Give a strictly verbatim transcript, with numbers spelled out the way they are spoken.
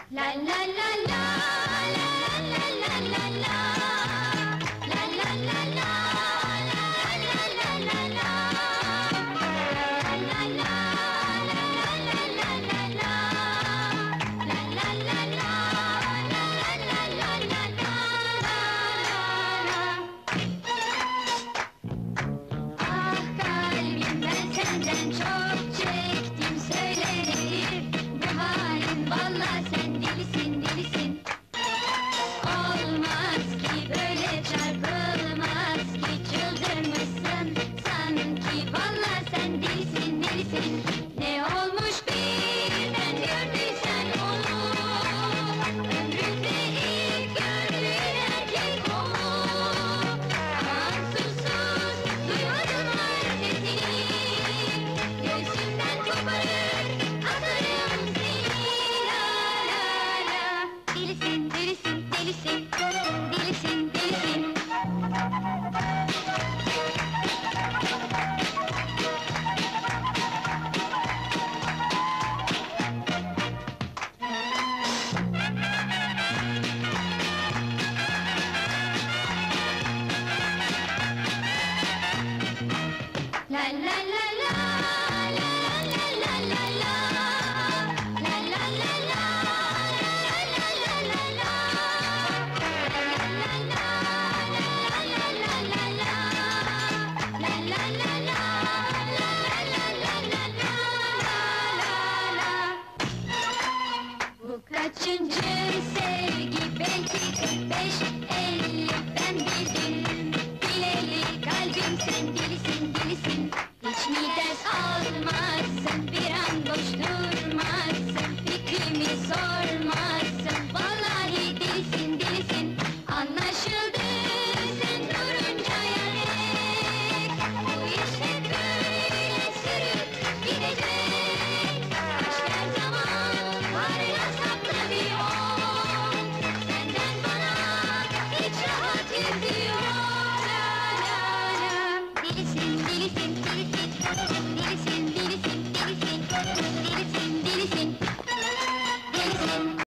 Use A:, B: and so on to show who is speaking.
A: La la la la, la la la la la, la la la la, la la la la la, la la la la la la la la, la la la la, la la la la la. Ah kalbim, ben senden çok çektim, söylenir bu halin, vallahi sen delisin delisin. Olmaz ki böyle, çarpılmaz ki, çıldırmışsın sanki, vallahi sen delisin delisin. Ne olmuş birden gördüysen onu, ömründe ilk gördüğün erkek o mu? Aman susuz, duymadın mı sesini? Göğsümden koparır, atarım seni. La la la, delisin delisin delisin, delisin delisin. La la la la, la la la la la, la la la la, la la la la la, la la la la, la la la la, la la la la, la la la la. Bu kaçıncı sevgi?